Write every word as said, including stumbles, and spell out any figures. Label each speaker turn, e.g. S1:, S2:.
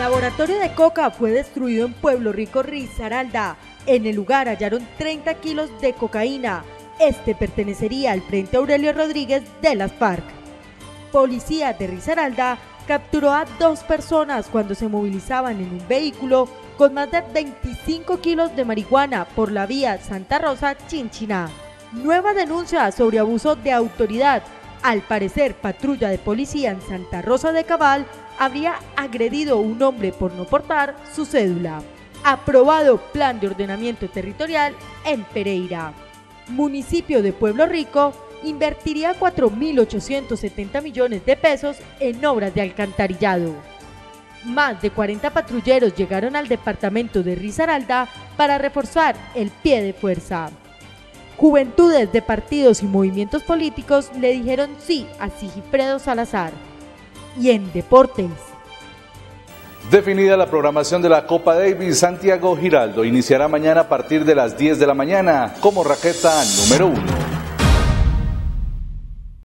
S1: Laboratorio de coca fue destruido en Pueblo Rico, Risaralda. En el lugar hallaron treinta kilos de cocaína. Este pertenecería al Frente Aurelio Rodríguez de las FARC. Policía de Risaralda capturó a dos personas cuando se movilizaban en un vehículo con más de veinticinco kilos de marihuana por la vía Santa Rosa-Chinchiná. Nueva denuncia sobre abuso de autoridad. Al parecer, patrulla de policía en Santa Rosa de Cabal habría agredido a un hombre por no portar su cédula. Aprobado plan de ordenamiento territorial en Pereira. Municipio de Pueblo Rico invertiría cuatro mil ochocientos setenta millones de pesos en obras de alcantarillado. Más de cuarenta patrulleros llegaron al departamento de Risaralda para reforzar el pie de fuerza. Juventudes de partidos y movimientos políticos le dijeron sí a Sigifredo Salazar. Y en deportes.
S2: Definida la programación de la Copa Davis, Santiago Giraldo iniciará mañana a partir de las diez de la mañana como raqueta número uno.